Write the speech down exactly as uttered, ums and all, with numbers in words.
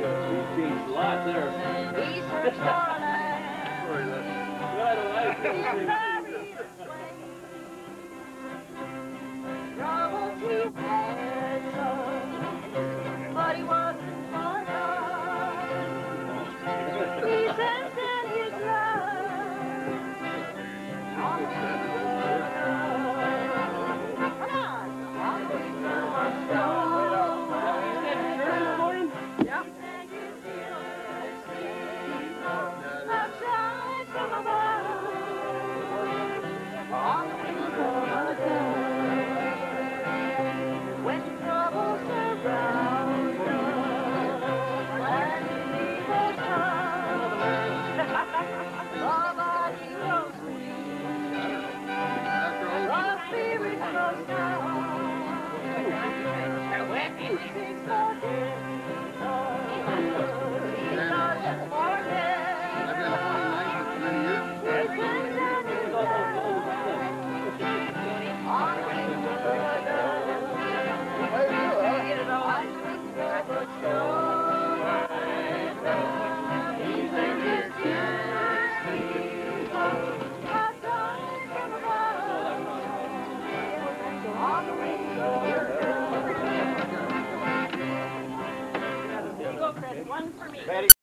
He's changed a lot there. He searched for land. Sorry, that. Well, I don't like it. Trouble to bear, son, but he wasn't forgotten. He sent in his love on the when trouble surrounds us, and evil comes, nobody will sleep. The spirit goes down. When he seeks forgiveness, he doesn't forget. He sends an One for me.